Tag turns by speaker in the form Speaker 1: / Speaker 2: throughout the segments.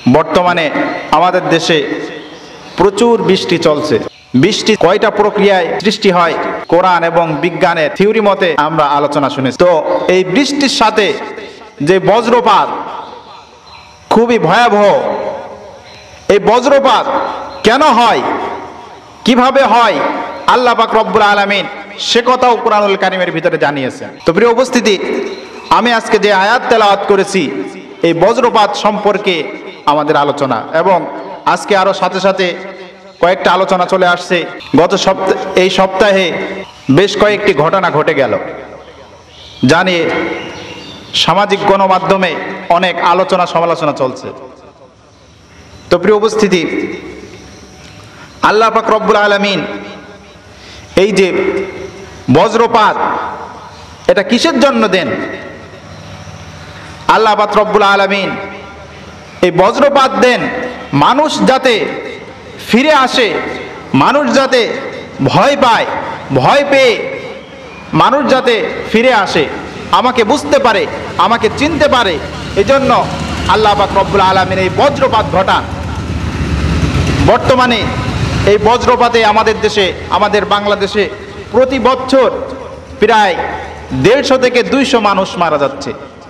Speaker 1: বর্তমানে আমাদের দেশে প্রচুর বৃষ্টি চলছে। বৃষ্টি কয়টা প্রক্রিয়ায় সৃষ্টি হয় কোরআন এবং বিজ্ঞানের থিওরি মতে আমরা আলোচনা শুনেছি। তো এই বৃষ্টির সাথে যে বজ্রপাত খুবই ভয়াবহ। এই বজ্রপাত কেন হয়, কিভাবে হয়, আল্লাহ পাক রব্বুল আলামিন সে কথাও কোরআনুল কারীমের ভিতরে জানিয়েছেন। তো প্রিয় উপস্থিতি, আমি আজকে যে আয়াত তেলাওয়াত করেছি এই বজ্রপাত সম্পর্কে আমাদের আলোচনা, এবং আজকে আরো সাথে সাথে কয়েকটা আলোচনা চলে আসছে। এই সপ্তাহে বেশ কয়েকটি ঘটনা ঘটে গেল, যা নিয়ে সামাজিক গণমাধ্যমে অনেক আলোচনা সমালোচনা চলছে। তো প্রিয় উপস্থিতি, আল্লাহ পাক রব্বুল আলামিন এই যে বজ্রপাত এটা কিসের জন্য দেন? আল্লাহ পাক রব্বুল আলামিন এই বজ্রপাত দেন মানুষ যাতে ফিরে আসে, মানুষ যাতে ভয় পায়, ভয় পেয়ে মানুষ যাতে ফিরে আসে, আমাকে বুঝতে পারে, আমাকে চিনতে পারে, এজন্য আল্লাহ পাক রব্বুল আলামিন এই বজ্রপাত ঘটান। বর্তমানে এই বজ্রপাতে আমাদের দেশে, আমাদের বাংলাদেশে প্রতি বছর প্রায় 150 থেকে 200 মানুষ মারা যাচ্ছে।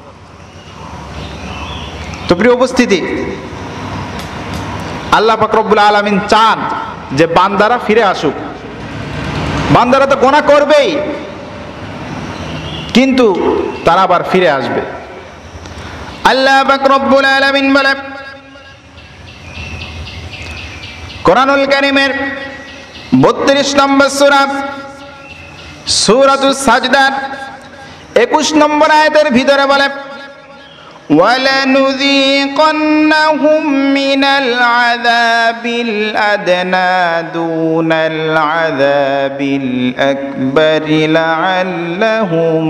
Speaker 1: তো প্রিয় উপস্থিতি, আল্লাহ পাক রব্বুল আলামিন চান যে বান্দারা ফিরে আসুক। বান্দারা তো গুনাহ করবেই, কিন্তু তারা আবার ফিরে আসবে। আল্লাহ পাক রব্বুল আলামিন বলেন কোরআনুল কারীমের 32 নম্বর সূরা সূরাতুস সাজদার 21 নম্বর আয়াতের ভিতরে বলে وَلَنُذِيقَنَّهُم مِّنَ الْعَذَابِ الْأَدْنَى دُونَ الْعَذَابِ الْأَكْبَرِ لَعَلَّهُمْ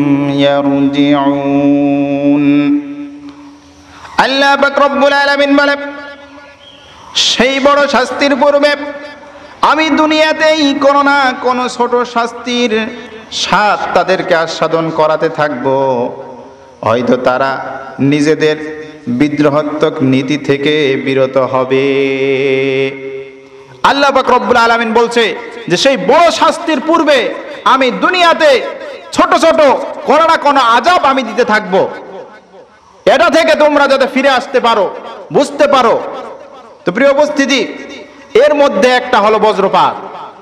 Speaker 1: يَرْجِعُونَ। আল্লাহ পাক রব্বুল আলামিন বলেন সেই বড় শাস্তির পূর্বে আমি দুনিয়াতেই কোনো না কোনো ছোট শাস্তির স্বাদ তাদেরকে আস্বাদন করাতে থাকবো। হয়তো তারা নিজেদের বিদ্রোহাত্মক নীতি থেকে বিরত হবে। আল্লাহ পাক রব্বুল আলামিন বলছে যে সেই বড় শাস্তির পূর্বে আমি দুনিয়াতে ছোট ছোট কোনো না কোনো আযাব আমি দিতে থাকবো। এটা থেকে তোমরা যাতে ফিরে আসতে পারো, বুঝতে পারো। তো প্রিয় উপস্থিতি, এর মধ্যে একটা হলো বজ্রপাত।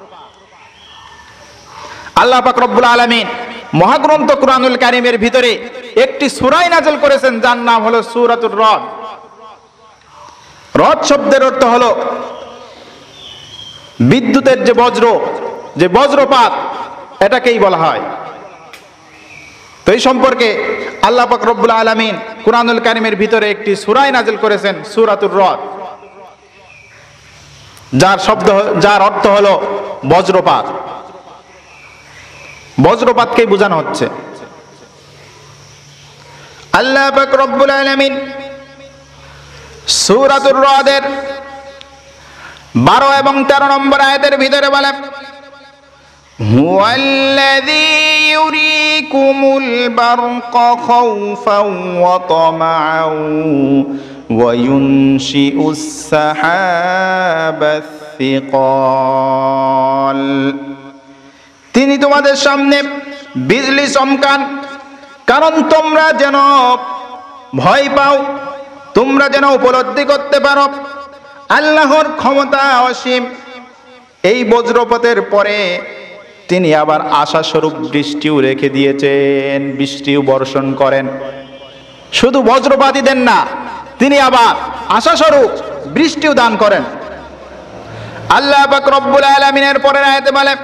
Speaker 1: আল্লাহ পাক রব্বুল আলামিন মহাগ্রন্থ কোরআনুল কারীমের ভিতরে একটি সূরা নাযিল করেছেন, যার নাম হলো সূরাতুর রদ। রদ শব্দের অর্থ হলো বিদ্যুতের যে বজ্র, যে বজ্রপাত, এটাকেই বলা হয়। তো এই সম্পর্কে আল্লাহ পাক রব্বুল আলামিন কোরআনুল কারীমের ভিতরে একটি সূরা নাযিল করেছেন, সূরাতুর রদ, যার অর্থ হলো বজ্রপাত। বজ্রপাতকেই বোঝানো হচ্ছে। আল্লাহ পাক রব্বুল আলামিন সূরাতুর রদের 12 এবং 13 নম্বর আয়াতের ভিতরে বলেন হুয়াল্লাযী ইউরীকুমুল বারকা খাওফান ওয়া তামাআন ওয়া ইউনশিউস সাহাবাস সিকাল। তিনি তোমাদের সামনে বিজলি চমকান, কারণ তোমরা যেন ভয় পাও, তোমরা যেন উপলব্ধি করতে পারো আল্লাহর ক্ষমতা অসীম। এই বজ্রপাতের পরে তিনি আবার আশাস্বরূপ বৃষ্টিও রেখে দিয়েছেন, বৃষ্টিও বর্ষণ করেন। শুধু বজ্রপাতই দেন না, তিনি আবার আশাস্বরূপ বৃষ্টিও দান করেন। আল্লাহ পাক রব্বুল আলামিনের পরের আয়াতে বলে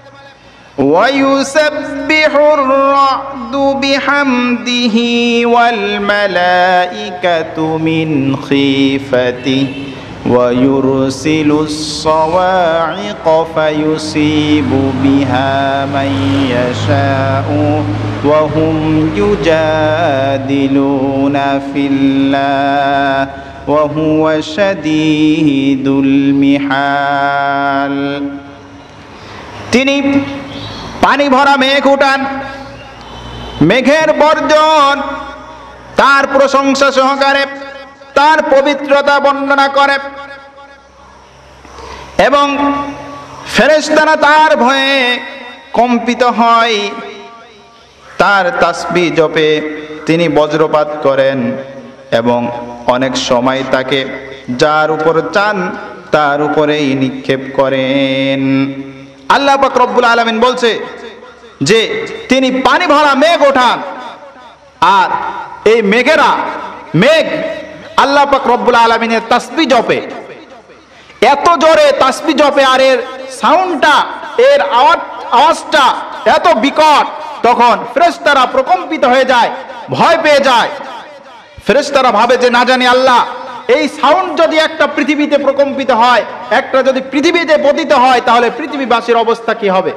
Speaker 1: وَيُسَبِّحُ الرَّعْدُ بِحَمْدِهِ وَالْمَلَائِكَةُ مِنْ خِيفَتِهِ وَيُرْسِلُ الصَّوَاعِقَ فَيُصِيبُ بِهَا مَن يَشَاءُ وَهُمْ يُجَادِلُونَ فِي اللَّهِ وَهُوَ شَدِيدُ الْمِحَالِ। তিনি পানি ভরা মেঘ উঠান, মেঘের বর্জন তার প্রশংসা সহকারে তার পবিত্রতা বর্ণনা করে এবং ফেরেশতারা তার ভয়ে কম্পিত হয়। তার তাসবিহ জপে তিনি বজ্রপাত করেন এবং অনেক সময় তাকে যার উপর চান তার উপরেই নিক্ষেপ করেন। আল্লাহ পাক রব্বুল আলামিন বলছে যে তিনি পানি ভরা মেঘ ওঠান, আর এই মেঘ আল্লাহ পাক রব্বুল আলামিনের তাসবিহ জপে, এত জোরে তাসবিহ জপে, আর এর সাউন্ডটা, এর আওয়াজটা এত বিকট, তখন ফেরেশতারা প্রকম্পিত হয়ে যায়, ভয় পেয়ে যায়। ফেরেশতারা ভাবে যে না জানি আল্লাহ, এই সাউন্ড যদি একটা পৃথিবীতে প্রকম্পিত হয়, একটা যদি পৃথিবীতে পতিত হয়, তাহলে পৃথিবীবাসীর অবস্থা কি হবে।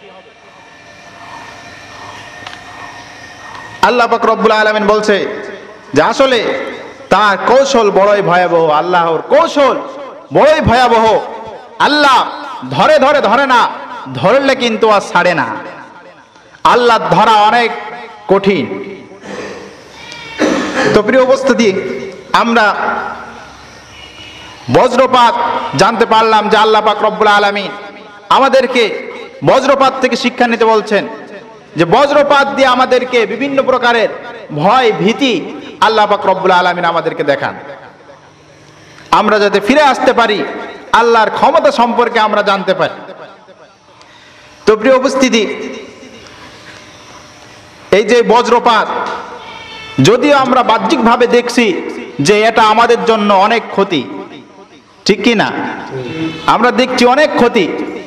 Speaker 1: আল্লাহ পাক রব্বুল আলামিন বলছে যে আসলে তার কৌশল বড়ই ভয়াবহ, আল্লাহর কৌশল বড়ই ভয়াবহ। আল্লাহ ধরে না, ধরলে কিন্তু আর ছাড়ে না। আল্লাহ ধরা অনেক কঠিন। তো প্রিয় উপস্থিতি, আমরা বজ্রপাত জানতে পারলাম যে আল্লাহ পাক রব্বুল আলামিন আমাদেরকে বজ্রপাত থেকে শিক্ষা নিতে বলছেন, যে বজ্রপাত দিয়ে আমাদেরকে বিভিন্ন প্রকারের ভয় ভীতি আল্লাহ পাক রব্বুল আলামিন আমাদেরকে দেখান, আমরা যাতে ফিরে আসতে পারি, আল্লাহর ক্ষমতা সম্পর্কে আমরা জানতে পারি। তো প্রিয় উপস্থিতি, এই যে বজ্রপাত, যদিও আমরা বাহ্যিকভাবে দেখছি যে এটা আমাদের জন্য অনেক ক্ষতি, ঠিক কি না? আমরা দেখছি অনেক ক্ষতি,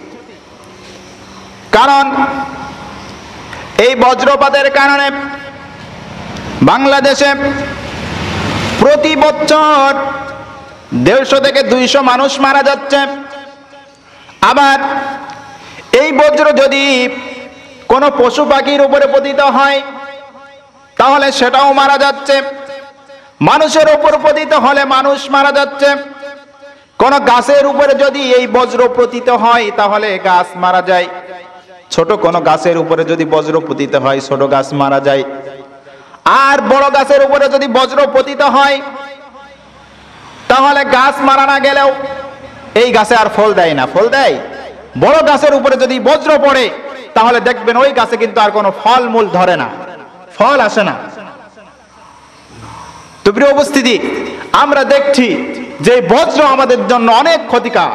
Speaker 1: কারণ এই বজ্রপাতের কারণে বাংলাদেশে প্রতি বছর 150 থেকে 200 মানুষ মারা যাচ্ছে। আবার এই বজ্র যদি কোনো পশু পাখির উপরে পতিত হয় তাহলে সেটাও মারা যাচ্ছে, মানুষের উপর পতিত হলে মানুষ মারা যাচ্ছে, কোন গাছের উপরে যদি এই বজ্র পতিত হয় তাহলে গাছ মারা যায়, ছোট কোন গাছের উপরে যদি বজ্র পতিত হয় ছোট গাছ মারা যায়। আর বড় গাছের উপরে যদি বজ্র পতিত হয় তাহলে গাছ মারা না গেলেও এই গাছে আর ফল দেয় না, ফল দেয়। বড় গাছের উপরে যদি বজ্র পড়ে তাহলে দেখবেন ওই গাছে কিন্তু আর কোনো ফল মূল ধরে না, ফল আসে না। তো প্রিয় উপস্থিতি, আমরা দেখছি যে বজ্র আমাদের জন্য অনেক ক্ষতিকর,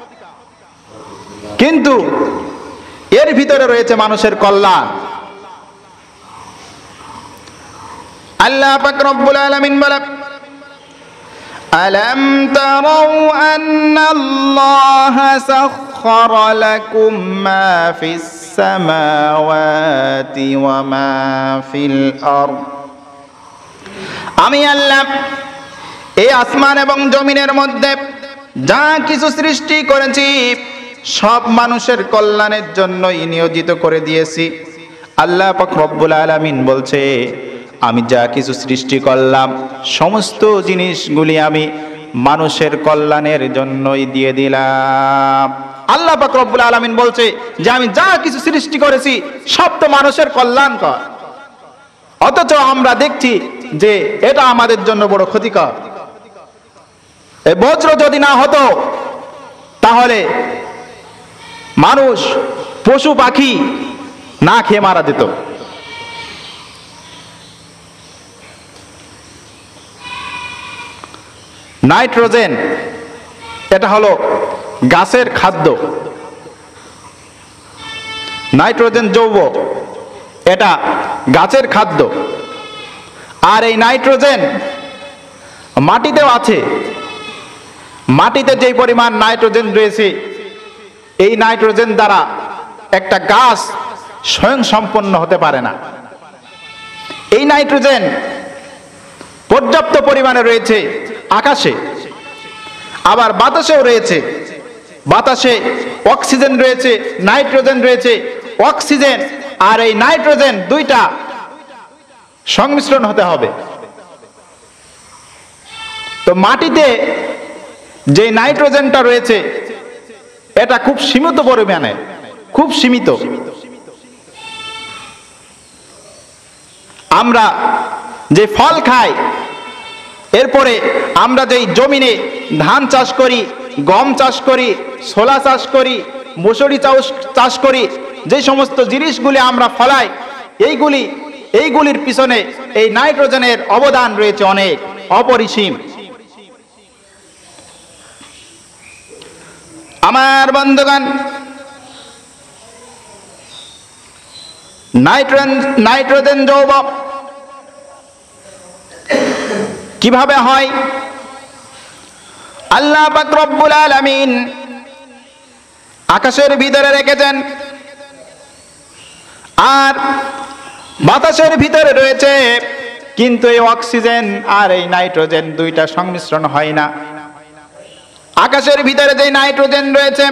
Speaker 1: কিন্তু এর ভিতরে রয়েছে মানুষের কল্যাণ। আল্লাহ পাক রব্বুল আলামিন বলেন, আলাম তারাউ আন্নাল্লাহা সাখখারা লাকুম মা ফিস সামাওয়াতি ওয়া মা ফিল আরদ। আমি আল্লাহ এই আসমান এবং জমিনের মধ্যে যা কিছু সৃষ্টি করেছি সব মানুষের কল্যাণের জন্যই নিয়োজিত করে দিয়েছি। আল্লাহ পাক রব্বুল আলামিন বলছে, আমি যা কিছু সৃষ্টি করলাম সমস্ত জিনিসগুলি আমি মানুষের কল্যাণের জন্যই দিয়ে দিলাম। আল্লাহ পাক রব্বুল আলামিন বলছে যে আমি যা কিছু সৃষ্টি করেছি সব তো মানুষের কল্যাণকর, অথচ আমরা দেখছি যে এটা আমাদের জন্য বড় ক্ষতিকর। এই বজ্র যদি না হতো তাহলে মানুষ পশু পাখি না খেয়ে মারা যেত। নাইট্রোজেন এটা হলো গাছের খাদ্য, নাইট্রোজেন যৌগ এটা গাছের খাদ্য। আর এই নাইট্রোজেন মাটিতেও আছে, মাটিতে যে পরিমাণ নাইট্রোজেন রয়েছে এই নাইট্রোজেন দ্বারা একটা গাছ স্বয়ং সম্পন্ন হতে পারে না। এই নাইট্রোজেন পর্যাপ্ত পরিমাণে রয়েছে আকাশে, আবার বাতাসেও রয়েছে। বাতাসে অক্সিজেন রয়েছে, নাইট্রোজেন রয়েছে। অক্সিজেন আর এই নাইট্রোজেন দুইটা সংমিশ্রণ হতে হবে। তো মাটিতে যে নাইট্রোজেনটা রয়েছে এটা খুব সীমিত পরিমাণে, খুব সীমিত। আমরা যে ফল খাই এরপরে আমরা যেই জমিনে ধান চাষ করি, গম চাষ করি, ছোলা চাষ করি, মসুরি চাষ করি, যে সমস্ত জিনিসগুলি আমরা ফলাই, এইগুলির পিছনে এই নাইট্রোজেনের অবদান রয়েছে অনেক, অপরিসীম। আমার বন্ধুগণ, নাইট্রোজেন যৌগ কিভাবে হয়? আল্লাহ পাক রব্বুল আলামিন আকাশের ভিতরে রেখেছেন, আর বাতাসের ভিতরে রয়েছে, কিন্তু এই অক্সিজেন আর এই নাইট্রোজেন দুইটা সংমিশ্রণ হয় না। আকাশের ভিতরে যে নাইট্রোজেন রয়েছে,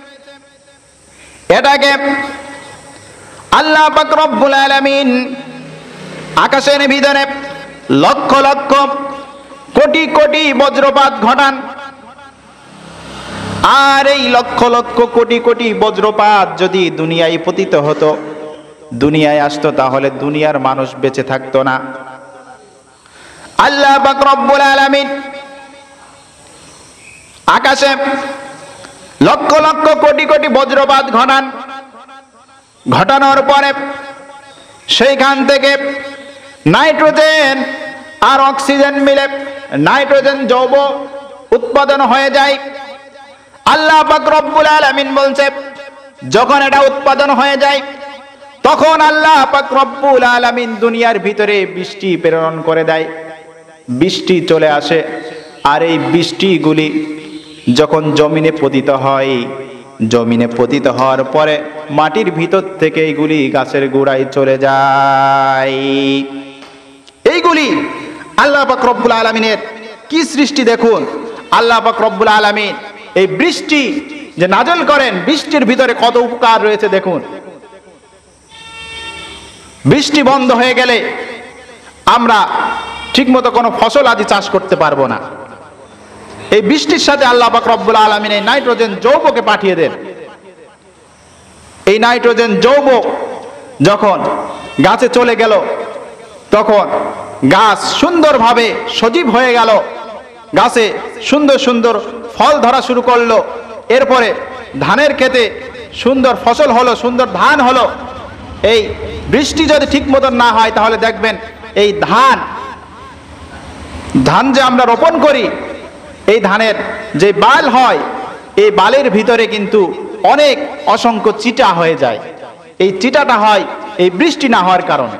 Speaker 1: এটাকে আল্লাহ পাক রব্বুল আলামিন আকাশের ভিতরে লক্ষ লক্ষ কোটি কোটি বজ্রপাত ঘটান, আর এই লক্ষ লক্ষ কোটি কোটি বজ্রপাত যদি দুনিয়ায় পতিত হতো, দুনিয়ায় আসতো, তাহলে দুনিয়ার মানুষ বেঁচে থাকতো না। আল্লাহ পাক রব্বুল আলামিন আকাশে লক্ষ লক্ষ কোটি কোটি বজ্রপাত ঘটানোর পরে সেইখান থেকে নাইট্রোজেন আর অক্সিজেন মিলে নাইট্রোজেন যৌগ উৎপাদন হয়ে যায়। আল্লাহ পাক রব্বুল আলামিন বলছে, যখন এটা উৎপাদন হয়ে যায়, তখন আল্লাহ পাক রব্বুল আলামিন দুনিয়ার ভিতরে বৃষ্টি প্রেরণ করে দেয়, বৃষ্টি চলে আসে। আর এই বৃষ্টিগুলি যখন জমিনে পতিত হয়, জমিনে পতিত হওয়ার পরে মাটির ভিতর থেকে এইগুলি গাছের গোড়ায় চলে যায়। এইগুলি আল্লাহ পাক রব্বুল আলামিনের কি সৃষ্টি দেখুন। আল্লাহ পাক রব্বুল আলামিন এই বৃষ্টি যে নাজল করেন, বৃষ্টির ভিতরে কত উপকার রয়েছে দেখুন। বৃষ্টি বন্ধ হয়ে গেলে আমরা ঠিকমতো কোনো ফসল আদি চাষ করতে পারবো না। এই বৃষ্টির সাথে আল্লাহ পাক রব্বুল আলামিন এই নাইট্রোজেন যৌগকে পাঠিয়ে দেন। এই নাইট্রোজেন যৌগ যখন গাছে চলে গেল, তখন গাছ সুন্দরভাবে সজীব হয়ে গেল, গাছে সুন্দর সুন্দর ফল ধরা শুরু করলো। এরপরে ধানের ক্ষেতে সুন্দর ফসল হলো, সুন্দর ধান হলো। এই বৃষ্টি যদি ঠিক মতন না হয়, তাহলে দেখবেন এই ধান যে আমরা রোপণ করি, এই ধানের যে বাল হয়, এই বালের ভিতরে কিন্তু অনেক অসংখ্য চিটা হয়ে যায়। এই চিটাটা হয় এই বৃষ্টি না হওয়ার কারণে।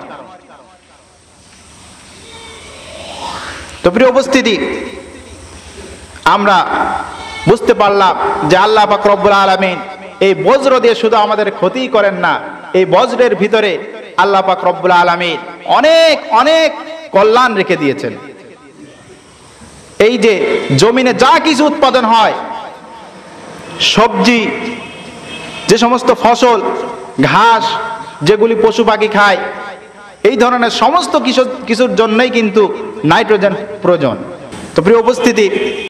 Speaker 1: তো প্রিয় উপস্থিতি, আমরা বুঝতে পারলাম যে আল্লাহ পাক রব্বুল আলামিন এই বজ্র দিয়ে শুধু আমাদের ক্ষতি করেন না, এই বজ্রের ভিতরে আল্লাহ পাক রব্বুল আলামিন অনেক অনেক কল্যাণ রেখে দিয়েছেন। এই যে জমিনে যা কিছু উৎপাদন হয়, সবজি, যে সমস্ত ফসল, ঘাস যেগুলি পশু পাখি খায়, এই ধরনের সমস্ত কিছুর জন্যই কিন্তু নাইট্রোজেন প্রয়োজন। তো প্রিয় উপস্থিতি,